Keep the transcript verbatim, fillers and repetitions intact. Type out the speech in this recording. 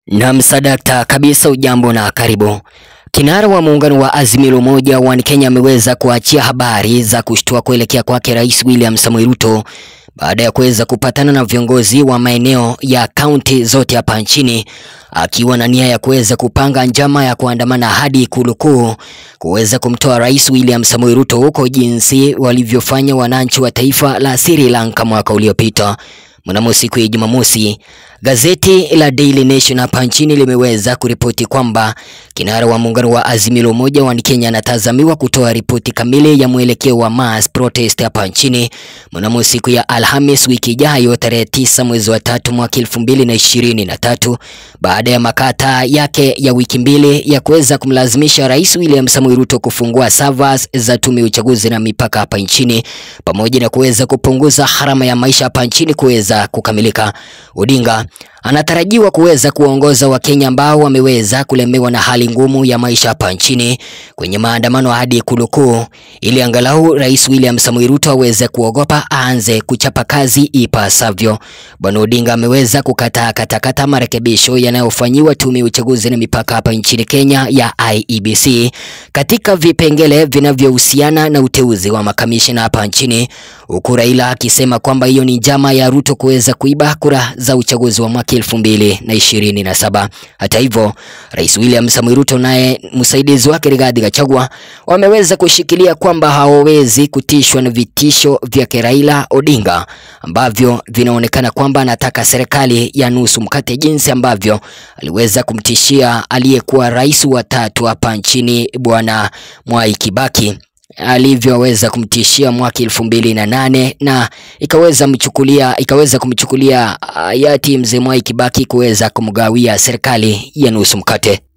Na msadakta kabisa, ujambo na karibu. Kinara wa muungano wa Azimio la Umoja wa Kenya ameweza kuachia habari za kushtua kuelekea kwake Rais William Samoei Ruto baada ya kuweza kupatana na viongozi wa maeneo ya kaunti zote hapa nchini, akiwa na nia ya kuweza kupanga njama ya kuandamana hadi Ikulu Kuu kuweza kumtoa Rais William Samoei Ruto huko, jinsi walivyofanya wananchi wa taifa la Sri Lanka mwaka uliopita. Mnamo siku ya Jumamosi, gazeti la Daily Nation hapa nchini limeweza kuripoti kwamba kinara wa muungano wa Azimio la Umoja wa Kenya anatazamiwa kutoa ripoti kamili ya mwelekeo wa mass protest hapa nchini mnamo siku ya Alhamis wiki ijayo tarehe tisa mwezi wa tatu mwaka elfu mbili na ishirini na tatu, baada ya makata yake ya wiki mbili ya kuweza kumlazimisha Rais William Samoei Ruto kufungua servers za tume ya uchaguzi na mipaka hapa nchini, pamoja na kuweza kupunguza gharama ya maisha hapa nchini kuweza kukamilika. Odinga anatarajiwa kuweza kuongoza Wakenya ambao wameweza kulemewa na hali ngumu ya maisha hapa nchini kwenye maandamano hadi Ikulu Kuu, ili angalau Rais William Samoei Ruto aweze kuogopa, aanze kuchapa kazi ipasavyo. Bwana Odinga ameweza kukataa katakata marekebisho yanayofanyiwa tume ya uchaguzi na mipaka hapa nchini Kenya ya I E B C katika vipengele vinavyohusiana na uteuzi wa makamishina hapa nchini, huku Raila akisema kwamba hiyo ni njama ya Ruto kuweza kuiba kura za uchaguzi wa mwaka elfu mbili na ishirini na saba. Hata hivyo, Rais William Samoei Ruto naye msaidizi wake Rigathi Gachagua wameweza kushikilia kwamba hawawezi kutishwa na vitisho vya Raila Odinga ambavyo vinaonekana kwamba anataka serikali ya nusu mkate, jinsi ambavyo aliweza kumtishia aliyekuwa rais wa tatu hapa nchini Bwana Mwai Kibaki alivyoweza kumtishia mwaka elfu mbili na nane, na ikaweza mchukulia ikaweza kumchukulia hayati mzee Mwai Kibaki kuweza kumgawia serikali ya nusu mkate.